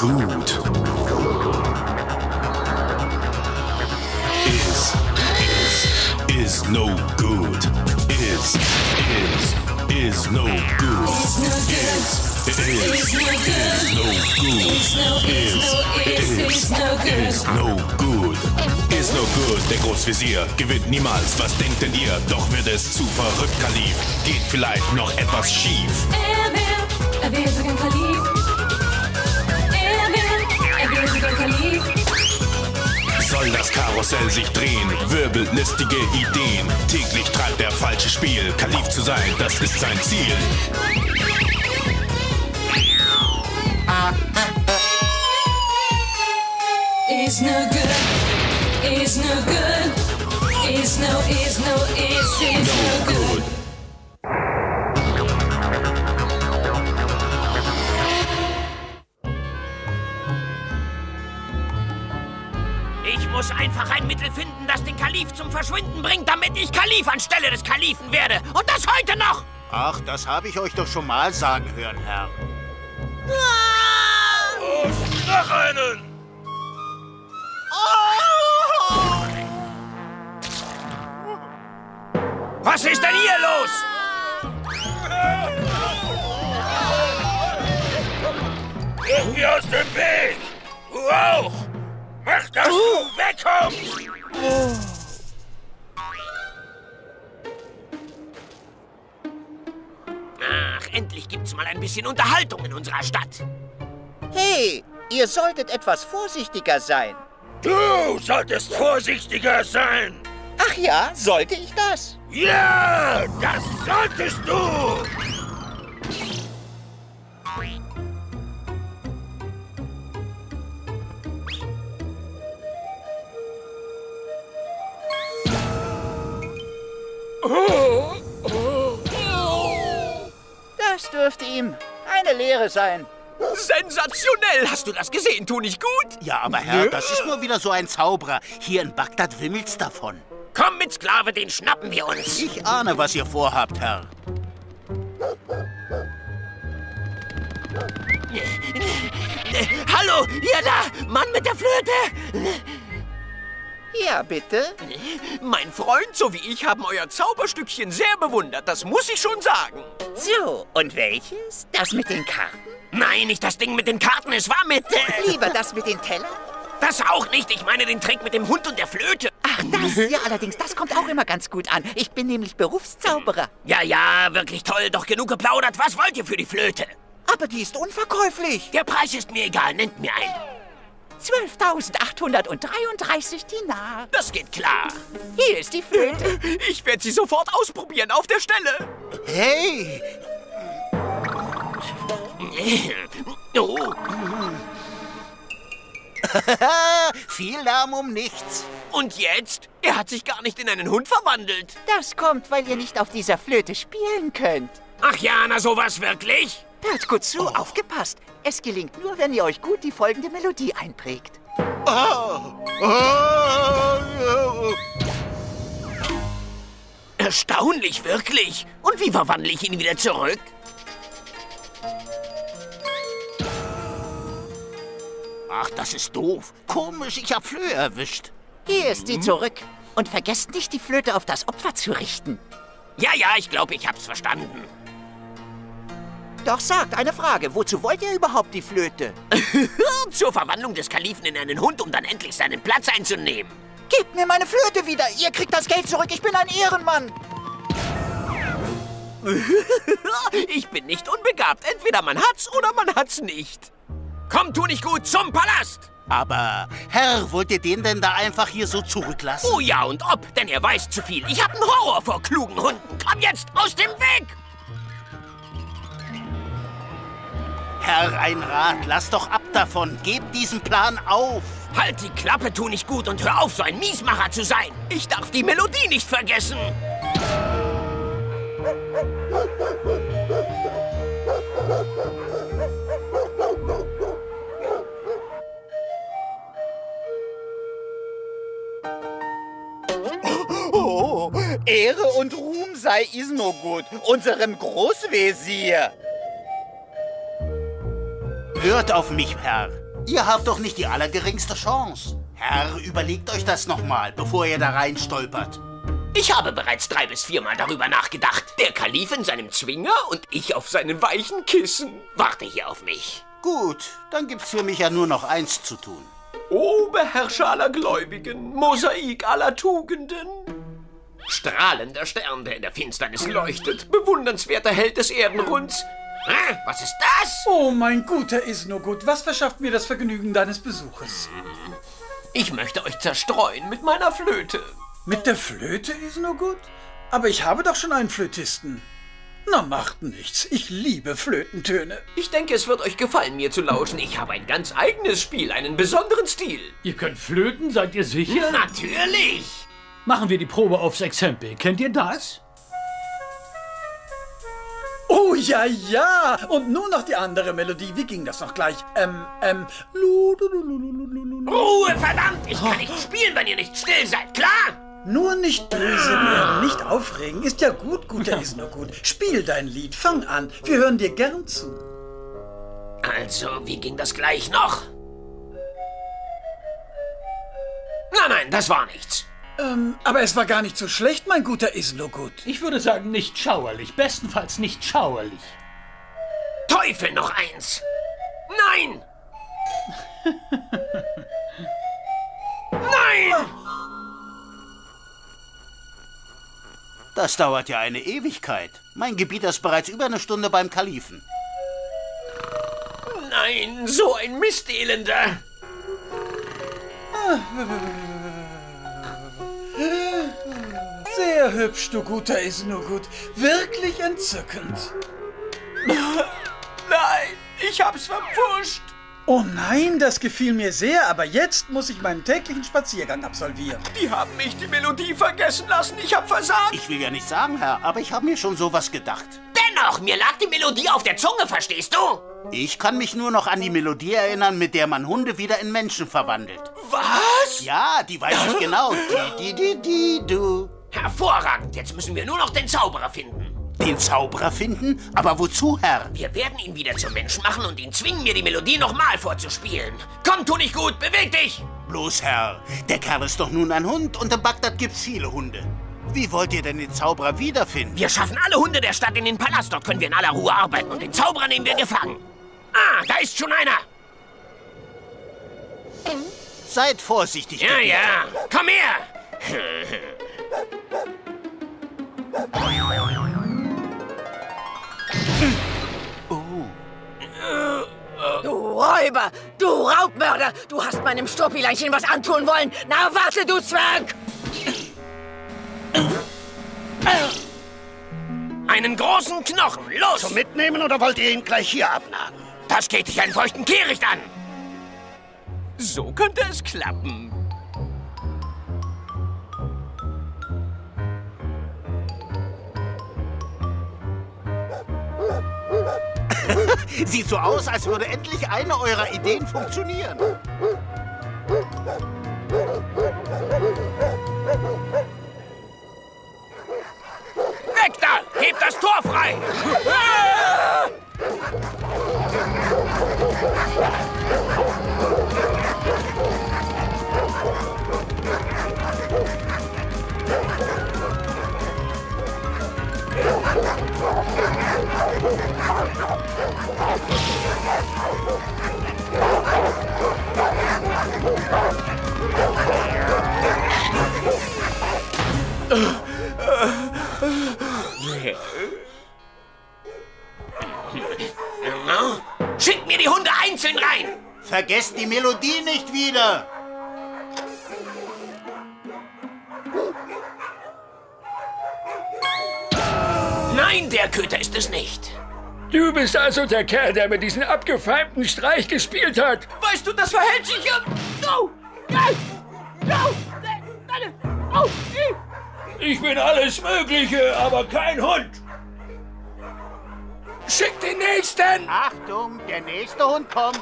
gut. Is no good. Is no good. Is no good. Is no good. Der Großvezier gewinnt niemals. Was denkt denn ihr? Doch wird es zu verrückt, Kalif. Geht vielleicht noch etwas schief. Er will sogar Kalif. Er will sogar Kalif. Soll das Karussell sich drehen, wirbelt listige Ideen. Täglich treibt er falsches Spiel. Kalif zu sein, das ist sein Ziel. Is no good. Is no good. Is no good. Ich muss einfach ein Mittel finden, das den Kalif zum Verschwinden bringt, damit ich Kalif anstelle des Kalifen werde. Und das heute noch! Ach, das habe ich euch doch schon mal sagen hören, Herr. Und noch einen! Was ist denn hier los? Geh mir aus dem Weg! Du auch! Mach, dass du wegkommst! Ach, endlich gibt's mal ein bisschen Unterhaltung in unserer Stadt. Hey, ihr solltet etwas vorsichtiger sein. Du solltest vorsichtiger sein! Ach ja, sollte ich das? Ja, das solltest du! Das dürfte ihm eine Lehre sein. Sensationell! Hast du das gesehen? Tu nicht gut? Ja, aber Herr, das ist nur wieder so ein Zauberer. Hier in Bagdad wimmelt's davon. Komm mit, Sklave, den schnappen wir uns. Ich ahne, was ihr vorhabt, Herr. Hallo, ihr da, Mann mit der Flöte! Ja, bitte? Mein Freund sowie ich haben euer Zauberstückchen sehr bewundert, das muss ich schon sagen. So, und welches? Das mit den Karten? Nein, nicht das Ding mit den Karten, es war mit... Lieber das mit den Tellern? Das auch nicht, ich meine den Trick mit dem Hund und der Flöte. Ach, das? Ja, allerdings, das kommt auch immer ganz gut an. Ich bin nämlich Berufszauberer. Ja, ja, wirklich toll, doch genug geplaudert. Was wollt ihr für die Flöte? Aber die ist unverkäuflich. Der Preis ist mir egal, nennt mir einen. 12.833 Dinar. Das geht klar. Hier ist die Flöte. Ich werde sie sofort ausprobieren, auf der Stelle. Hey! Oh. Viel Lärm um nichts. Und jetzt? Er hat sich gar nicht in einen Hund verwandelt. Das kommt, weil ihr nicht auf dieser Flöte spielen könnt. Ach ja, na sowas wirklich? Hört gut zu, aufgepasst. Es gelingt nur, wenn ihr euch gut die folgende Melodie einprägt. Erstaunlich, wirklich. Und wie verwandle ich ihn wieder zurück? Ach, das ist doof. Komisch, ich hab Flöhe erwischt. Hier ist sie zurück. Und vergesst nicht, die Flöte auf das Opfer zu richten. Ja, ja, ich glaube, ich hab's verstanden. Doch sagt, eine Frage. Wozu wollt ihr überhaupt die Flöte? Zur Verwandlung des Kalifen in einen Hund, um dann endlich seinen Platz einzunehmen. Gebt mir meine Flöte wieder. Ihr kriegt das Geld zurück. Ich bin ein Ehrenmann. Ich bin nicht unbegabt. Entweder man hat's oder man hat's nicht. Komm, tu nicht gut, zum Palast! Aber, Herr, wollt ihr den denn da einfach hier so zurücklassen? Oh ja, und ob, denn er weiß zu viel. Ich hab einen Horror vor klugen Hunden. Komm jetzt aus dem Weg! Herr, ein Rat, lasst doch ab davon. Gebt diesen Plan auf. Halt die Klappe, tu nicht gut und hör auf, so ein Miesmacher zu sein. Ich darf die Melodie nicht vergessen. Oh, Ehre und Ruhm sei Isnogut, unserem Großvezier. Hört auf mich, Herr. Ihr habt doch nicht die allergeringste Chance. Herr, überlegt euch das nochmal, bevor ihr da rein stolpert. Ich habe bereits 3- bis 4-mal darüber nachgedacht. Der Kalif in seinem Zwinger und ich auf seinen weichen Kissen. Warte hier auf mich. Gut, dann gibt's für mich ja nur noch eins zu tun. O Beherrscher aller Gläubigen, Mosaik aller Tugenden. Strahlender Stern, der in der Finsternis leuchtet, bewundernswerter Held des Erdenrunds. Was ist das? Oh, mein guter Isnogut, was verschafft mir das Vergnügen deines Besuches? Ich möchte euch zerstreuen mit meiner Flöte. Mit der Flöte, Isnogut? Aber ich habe doch schon einen Flötisten. Na, macht nichts. Ich liebe Flötentöne. Ich denke, es wird euch gefallen, mir zu lauschen. Ich habe ein ganz eigenes Spiel, einen besonderen Stil. Ihr könnt flöten, seid ihr sicher? Natürlich! Machen wir die Probe aufs Exempel. Kennt ihr das? Oh, ja, ja. Und nun noch die andere Melodie. Wie ging das noch gleich? Ruhe, verdammt! Ich kann nicht spielen, wenn ihr nicht still seid, klar? Nur nicht böse werden, nicht aufregen. Ist ja gut, guter Isnogut. Spiel dein Lied, fang an. Wir hören dir gern zu. Also, wie ging das gleich noch? Nein, das war nichts. Aber es war gar nicht so schlecht, mein guter Isnogut. Ich würde sagen, nicht schauerlich. Bestenfalls nicht schauerlich. Teufel, noch eins! Nein! Nein! Das dauert ja eine Ewigkeit. Mein Gebieter ist bereits über eine Stunde beim Kalifen. Nein, so ein Mistelender! Sehr hübsch, du guter Isnogut. Wirklich entzückend. Nein, ich hab's verpfuscht! Oh nein, das gefiel mir sehr, aber jetzt muss ich meinen täglichen Spaziergang absolvieren. Die haben mich die Melodie vergessen lassen, ich hab versagt! Ich will ja nicht sagen, Herr, aber ich habe mir schon sowas gedacht. Dennoch, mir lag die Melodie auf der Zunge, verstehst du? Ich kann mich nur noch an die Melodie erinnern, mit der man Hunde wieder in Menschen verwandelt. Was? Ja, die weiß ich genau. Du. Hervorragend, jetzt müssen wir nur noch den Zauberer finden. Den Zauberer finden? Aber wozu, Herr? Wir werden ihn wieder zum Menschen machen und ihn zwingen, mir die Melodie nochmal vorzuspielen. Komm, tu nicht gut, beweg dich! Bloß, Herr, der Kerl ist doch nun ein Hund und in Bagdad gibt's viele Hunde. Wie wollt ihr denn den Zauberer wiederfinden? Wir schaffen alle Hunde der Stadt in den Palast. Dort können wir in aller Ruhe arbeiten und den Zauberer nehmen wir gefangen. Ah, da ist schon einer. Seid vorsichtig. Ja, Gebieter. ja. Komm her. Du Räuber, du Raubmörder, du hast meinem Stupileinchen was antun wollen. Na, warte, du Zwerg! Einen großen Knochen, los! Zum Mitnehmen oder wollt ihr ihn gleich hier abnagen? Das geht dich einen feuchten Kehricht an. So könnte es klappen. Sieht so aus, als würde endlich eine eurer Ideen funktionieren. Weg da! Hebt das Tor frei! Schickt mir die Hunde einzeln rein! Vergesst die Melodie nicht wieder! Nein, der Köter ist es nicht. Du bist also der Kerl, der mir diesen abgefeimten Streich gespielt hat. Weißt du, das verhält sich ja... No! Ich bin alles Mögliche, aber kein Hund. Schick den Nächsten! Achtung, der nächste Hund kommt.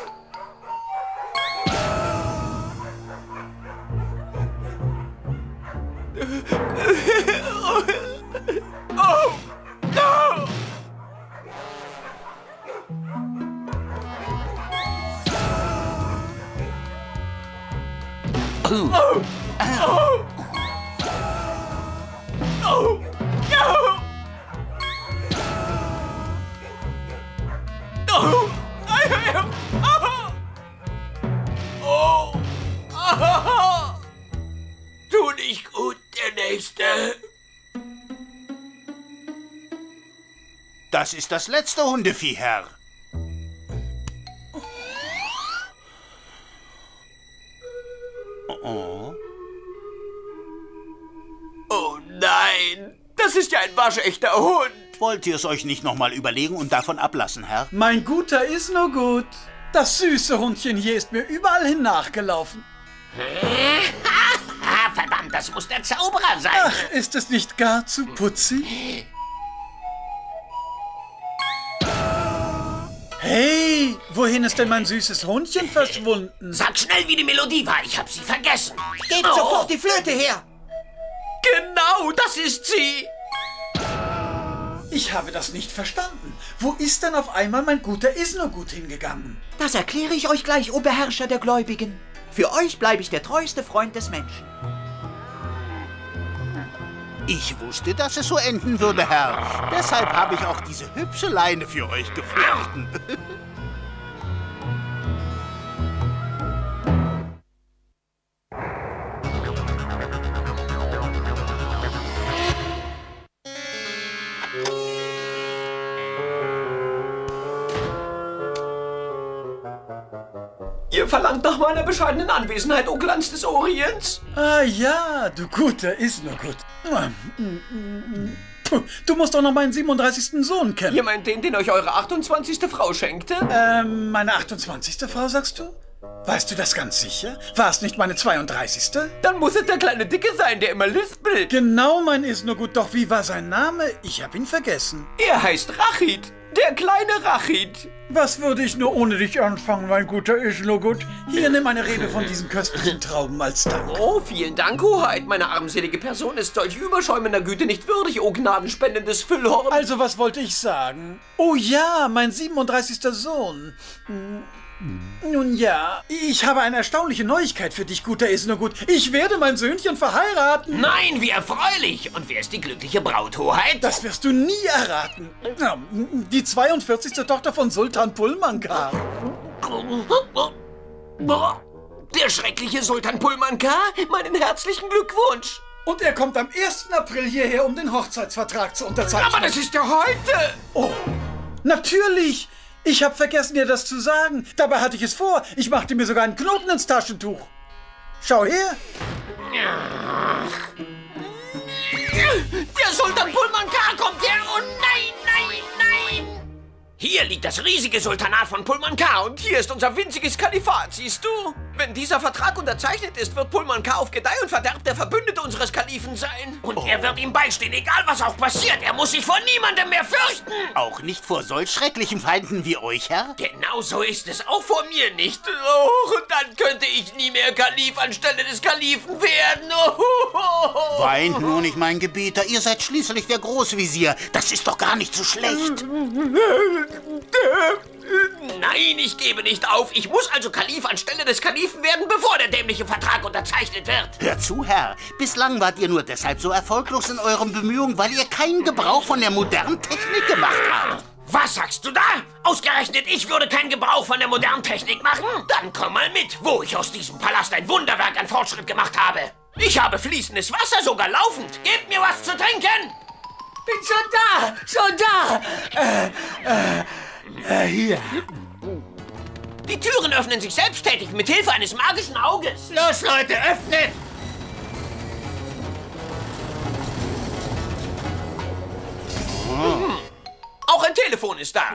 Oh! No! Tu nicht gut, der Nächste. Das ist das letzte Hundevieh, Herr. Oh. Oh nein, das ist ja ein waschechter Hund. Wollt ihr es euch nicht nochmal überlegen und davon ablassen, Herr? Mein Guter ist nur gut. Das süße Hundchen hier ist mir überall hin nachgelaufen. Verdammt, das muss der Zauberer sein. Ach, ist es nicht gar zu putzig? Hey, wohin ist denn mein süßes Hundchen verschwunden? Sag schnell, wie die Melodie war. Ich hab sie vergessen. Gebt sofort die Flöte her. Genau, das ist sie. Ich habe das nicht verstanden. Wo ist denn auf einmal mein Guter Isnogut hingegangen? Das erkläre ich euch gleich, o Beherrscher der Gläubigen. Für euch bleibe ich der treueste Freund des Menschen. Ich wusste, dass es so enden würde, Herr. Deshalb habe ich auch diese hübsche Leine für euch geflochten. Ihr verlangt nach meiner bescheidenen Anwesenheit, o Glanz des Orients? Ah ja, du Guter Isnogut. Du musst doch noch meinen 37. Sohn kennen. Ihr meint den euch eure 28. Frau schenkte? Meine 28. Frau, sagst du? Weißt du das ganz sicher? War es nicht meine 32.? Dann muss es der kleine Dicke sein, der immer lispelt. Genau, mein Isnogut. Doch wie war sein Name? Ich hab ihn vergessen. Er heißt Rachid. Der kleine Rachid. Was würde ich nur ohne dich anfangen, mein guter Isnogut? Hier, nimm eine Rebe von diesen köstlichen Trauben als Dank. Oh, vielen Dank, Hoheit. Meine armselige Person ist solch überschäumender Güte nicht würdig, o gnadenspendendes Füllhorn. Also, was wollte ich sagen? Oh ja, mein 37. Sohn. Nun ja, ich habe eine erstaunliche Neuigkeit für dich, guter Isnogut. Ich werde mein Söhnchen verheiraten. Nein, wie erfreulich. Und wer ist die glückliche Braut, Hoheit? Das wirst du nie erraten. Die 42. Tochter von Sultan Pulmankar. Der schreckliche Sultan Pulmankar? Meinen herzlichen Glückwunsch. Und er kommt am 1. April hierher, um den Hochzeitsvertrag zu unterzeichnen. Aber das ist ja heute. Oh, natürlich. Ich habe vergessen, dir das zu sagen. Dabei hatte ich es vor. Ich machte mir sogar einen Knoten ins Taschentuch. Schau her. Der Sultan Pulmankar kommt her. Oh nein, nein, nein. Hier liegt das riesige Sultanat von Pulmankar. Und hier ist unser winziges Kalifat, siehst du? Wenn dieser Vertrag unterzeichnet ist, wird Pulmankar auf Gedeih und Verderb der Verbündete unseres Kalifen sein. Und er wird ihm beistehen, egal was auch passiert. Er muss sich vor niemandem mehr fürchten. Auch nicht vor solch schrecklichen Feinden wie euch, Herr? Genau so ist es auch vor mir nicht. Oh, und dann könnte ich nie mehr Kalif anstelle des Kalifen werden. Oh. Weint nur nicht, mein Gebieter. Ihr seid schließlich der Großvisier. Das ist doch gar nicht so schlecht. Nein, ich gebe nicht auf. Ich muss also Kalif anstelle des Kalifen werden, bevor der dämliche Vertrag unterzeichnet wird. Hört zu, Herr. Bislang wart ihr nur deshalb so erfolglos in euren Bemühungen, weil ihr keinen Gebrauch von der modernen Technik gemacht habt. Was sagst du da? Ausgerechnet ich würde keinen Gebrauch von der modernen Technik machen? Dann komm mal mit, wo ich aus diesem Palast ein Wunderwerk an Fortschritt gemacht habe. Ich habe fließendes Wasser, sogar laufend. Gebt mir was zu trinken. Bin schon da. Hier. Die Türen öffnen sich selbsttätig mit Hilfe eines magischen Auges. Los, Leute, öffnet! Auch ein Telefon ist da.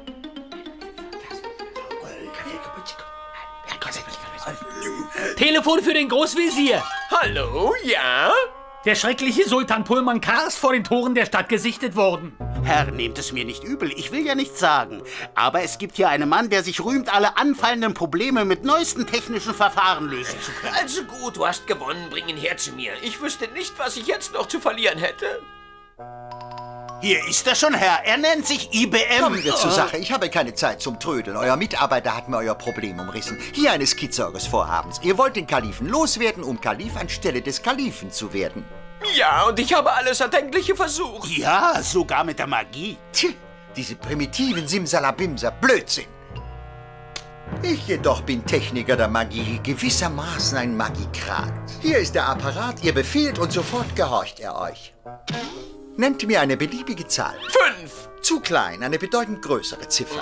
Telefon für den Großvezier. Hallo, ja? Der schreckliche Sultan Pulmankar ist vor den Toren der Stadt gesichtet worden. Herr, nehmt es mir nicht übel, ich will ja nichts sagen. Aber es gibt hier einen Mann, der sich rühmt, alle anfallenden Probleme mit neuesten technischen Verfahren lösen zu können. Also gut, du hast gewonnen, bring ihn her zu mir. Ich wüsste nicht, was ich jetzt noch zu verlieren hätte. Hier ist er schon, Herr. Er nennt sich IBM. Kommen wir zur Sache. Ich habe keine Zeit zum Trödeln. Euer Mitarbeiter hat mir euer Problem umrissen. Hier eine Skizze eures Vorhabens. Ihr wollt den Kalifen loswerden, um Kalif anstelle des Kalifen zu werden. Ja, und ich habe alles Erdenkliche versucht. Ja, sogar mit der Magie. Tch, diese primitiven Simsalabimser. Blödsinn. Ich jedoch bin Techniker der Magie, gewissermaßen ein Magiekrat. Hier ist der Apparat, ihr befehlt und sofort gehorcht er euch. Nennt mir eine beliebige Zahl. 5. Zu klein, eine bedeutend größere Ziffer.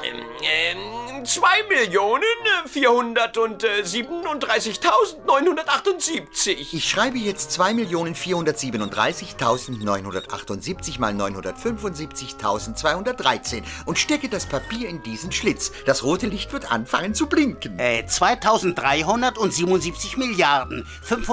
2.437.978. Ich schreibe jetzt 2.437.978 mal 975.213 und stecke das Papier in diesen Schlitz. Das rote Licht wird anfangen zu blinken. 2377 Milliarden,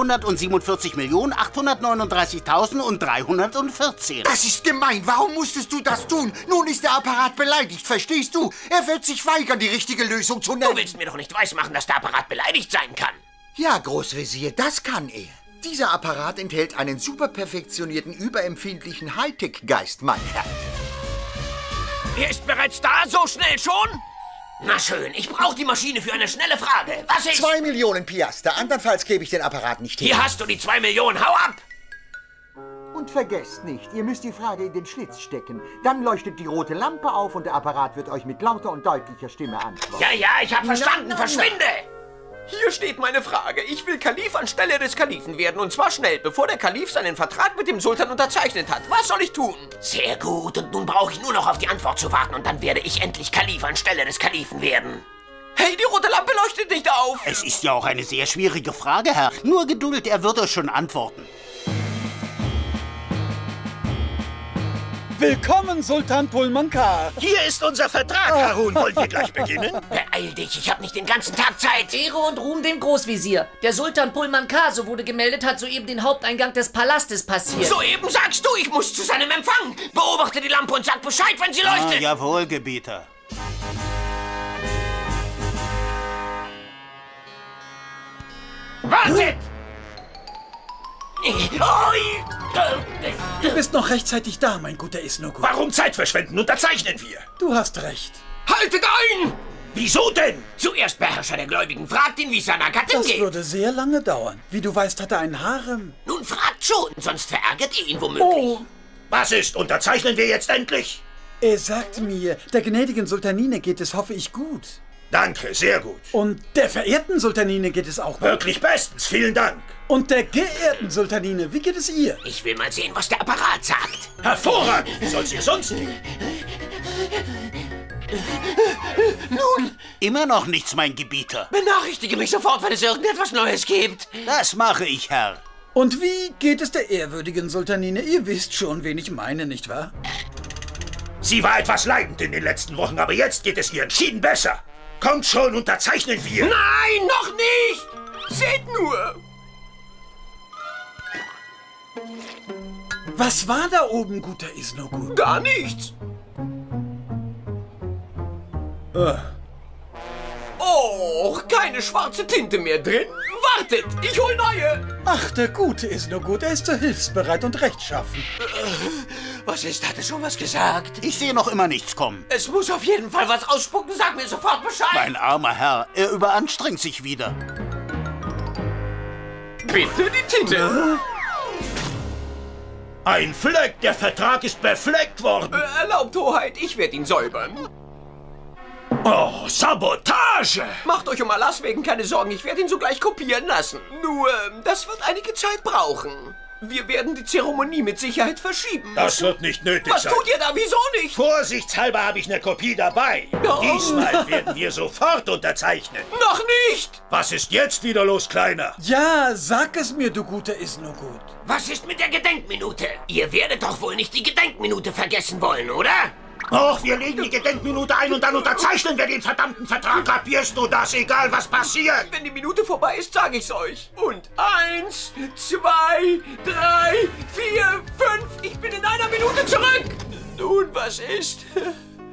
547.839.314. Das ist gemein. Warum musstest du das tun? Nun ist der Apparat beleidigt, verstehst du? Er wird sich weigern, die richtige Lösung zu nennen. Du willst mir doch nicht weismachen, dass der Apparat beleidigt sein kann. Ja, Großvezier, das kann er. Dieser Apparat enthält einen superperfektionierten, überempfindlichen Hightech-Geist, mein Herr. Er ist bereits da, so schnell schon? Na schön, ich brauche die Maschine für eine schnelle Frage. Was ist... 2 Millionen Piaster, andernfalls gebe ich den Apparat nicht hin. Hier hast du die 2 Millionen, hau ab! Und vergesst nicht, ihr müsst die Frage in den Schlitz stecken. Dann leuchtet die rote Lampe auf und der Apparat wird euch mit lauter und deutlicher Stimme antworten. Ja, ja, ich hab verstanden, verschwinde! Hier steht meine Frage. Ich will Kalif anstelle des Kalifen werden, und zwar schnell, bevor der Kalif seinen Vertrag mit dem Sultan unterzeichnet hat. Was soll ich tun? Sehr gut, und nun brauche ich nur noch auf die Antwort zu warten, und dann werde ich endlich Kalif anstelle des Kalifen werden. Hey, die rote Lampe leuchtet nicht auf! Es ist ja auch eine sehr schwierige Frage, Herr. Nur Geduld, er wird euch schon antworten. Willkommen, Sultan Pulmankar. Hier ist unser Vertrag, Harun. Wollen wir gleich beginnen? Beeil dich, ich habe nicht den ganzen Tag Zeit. Ehre und Ruhm dem Großvisier. Der Sultan Pulmankar, so wurde gemeldet, hat soeben den Haupteingang des Palastes passiert. Soeben sagst du, ich muss zu seinem Empfang. Beobachte die Lampe und sag Bescheid, wenn sie leuchtet. Jawohl, Gebieter. Wartet! Du bist noch rechtzeitig da, mein guter Isnogut. Warum Zeit verschwenden? Unterzeichnen wir. Du hast recht. Haltet ein! Wieso denn? Zuerst Beherrscher der Gläubigen, fragt ihn, wie es seiner Gattin Das geht. würde sehr lange dauern. Wie du weißt, hat er einen Harem. Nun fragt schon, sonst verärgert ihr ihn womöglich. Oh, Was ist? Unterzeichnen wir jetzt endlich? er sagt mir, der gnädigen Sultanine geht es, hoffe ich, gut. Danke, sehr gut. Und der verehrten Sultanine geht es auch gut. Wirklich bestens, vielen Dank. Und der geehrten Sultanine, wie geht es ihr? Ich will mal sehen, was der Apparat sagt. Hervorragend, wie soll's ihr sonst gehen? Nun, Immer noch nichts, mein Gebieter. benachrichtige mich sofort, wenn es irgendetwas Neues gibt. Das mache ich, Herr. Und wie geht es der ehrwürdigen Sultanine? Ihr wisst schon, wen ich meine, nicht wahr? Sie war etwas leidend in den letzten Wochen, aber jetzt geht es ihr entschieden besser. Kommt schon, unterzeichnen wir. Nein, noch nicht! Seht nur! Was war da oben, guter Isnogut? Gar nichts. Oh, keine schwarze Tinte mehr drin. Wartet, ich hol neue. Ach, der gute Isnogut, er ist so hilfsbereit und rechtschaffen. Was ist? Hat er schon was gesagt? Ich sehe noch immer nichts kommen. Es muss auf jeden Fall was ausspucken. Sag mir sofort Bescheid. Mein armer Herr, er überanstrengt sich wieder. Bitte die Tinte. Ein Fleck, der Vertrag ist befleckt worden. Erlaubt, Hoheit, ich werde ihn säubern. Oh, Sabotage! Macht euch um Allahs wegen keine Sorgen, ich werde ihn sogleich kopieren lassen. Nur, das wird einige Zeit brauchen. Wir werden die Zeremonie mit Sicherheit verschieben. Das wird nicht nötig Was sein. tut ihr da? Wieso nicht? Vorsichtshalber habe ich eine Kopie dabei. Oh. Diesmal werden wir sofort unterzeichnen. Noch nicht! Was ist jetzt wieder los, Kleiner? Ja, sag es mir, du guter Isnogut. Was ist mit der Gedenkminute? Ihr werdet doch wohl nicht die Gedenkminute vergessen wollen, oder? Och, wir legen die Gedenkminute ein und dann unterzeichnen wir den verdammten Vertrag. Kapierst du das, egal was passiert? Wenn die Minute vorbei ist, sage ich's euch. Und 1, 2, 3, 4, 5. Ich bin in einer Minute zurück. Nun, was ist?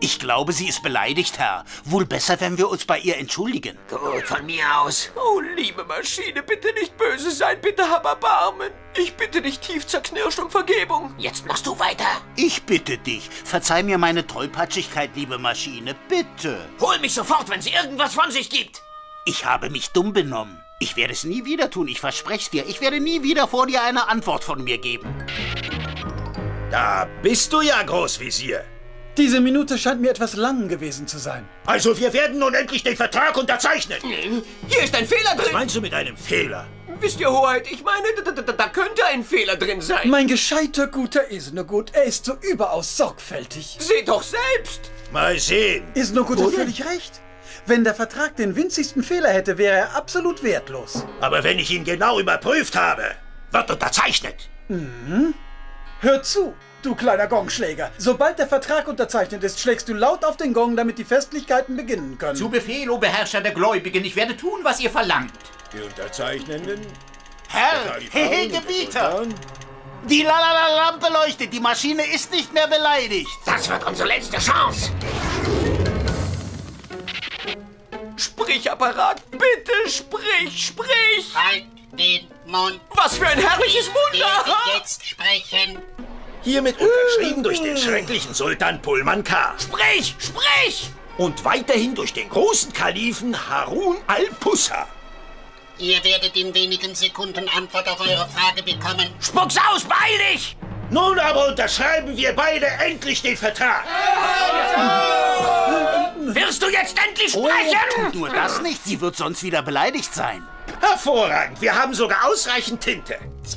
Ich glaube, sie ist beleidigt, Herr. Wohl besser, wenn wir uns bei ihr entschuldigen. Gut, von mir aus. Oh, liebe Maschine, bitte nicht böse sein, bitte hab Erbarmen. Ich bitte dich tief zerknirscht um Vergebung. Jetzt machst du weiter. Ich bitte dich, verzeih mir meine Tollpatschigkeit, liebe Maschine, bitte. Hol mich sofort, wenn sie irgendwas von sich gibt. Ich habe mich dumm benommen. Ich werde es nie wieder tun, ich verspreche dir. Ich werde nie wieder vor dir eine Antwort von mir geben. Da bist du ja, Großvisier. Diese Minute scheint mir etwas lang gewesen zu sein. Also, wir werden nun endlich den Vertrag unterzeichnen. Hier ist ein Fehler drin. Was meinst du mit einem Fehler? Wisst ihr, Hoheit, ich meine, da könnte ein Fehler drin sein. Mein gescheiter guter Isnogut, er ist so überaus sorgfältig. Seht doch selbst. Mal sehen. Isnogut hat völlig recht. Wenn der Vertrag den winzigsten Fehler hätte, wäre er absolut wertlos. Aber wenn ich ihn genau überprüft habe, wird unterzeichnet. Mhm. Hör zu, du kleiner Gongschläger. Sobald der Vertrag unterzeichnet ist, schlägst du laut auf den Gong, damit die Festlichkeiten beginnen können. Zu Befehl, o Beherrscher der Gläubigen. Ich werde tun, was ihr verlangt. Die Unterzeichnenden. Herr, Gebieter! Die Lampe leuchtet, die Maschine ist nicht mehr beleidigt. Das wird unsere letzte Chance. Sprich, Apparat, bitte sprich! Halt den Mund! Was für ein herrliches Wunder! Ich werde jetzt sprechen. Hiermit unterschrieben durch den schrecklichen Sultan Pulman K. Sprich! Und weiterhin durch den großen Kalifen Harun al-Pussa. Ihr werdet in wenigen Sekunden Antwort auf eure Frage bekommen. Spuck's aus, beeil dich! Nun aber unterschreiben wir beide endlich den Vertrag. Wirst du jetzt endlich Oh, sprechen? tut nur das nicht, sie wird sonst wieder beleidigt sein. Hervorragend, wir haben sogar ausreichend Tinte.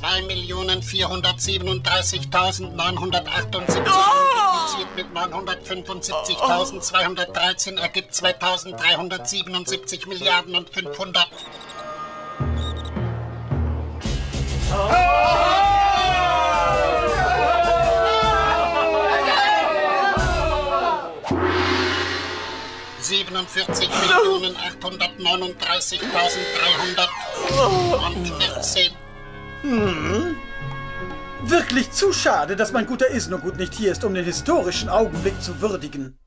2.437.978 multipliziert mit 975.213 ergibt 2.377 Milliarden und 500. $47.839.314. Wirklich zu schade, dass mein guter Isnogut nicht hier ist, um den historischen Augenblick zu würdigen.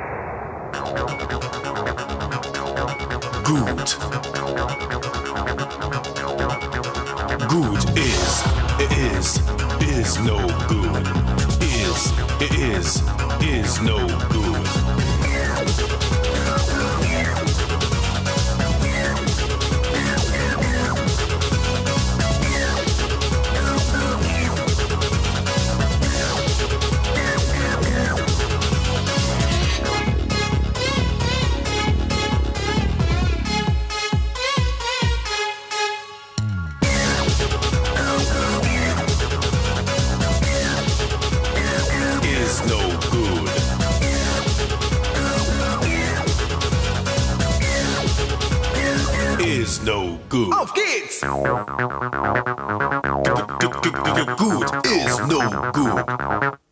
Gut. Gut is no good. Is no good. Is no good. Auf geht's! Good is no good.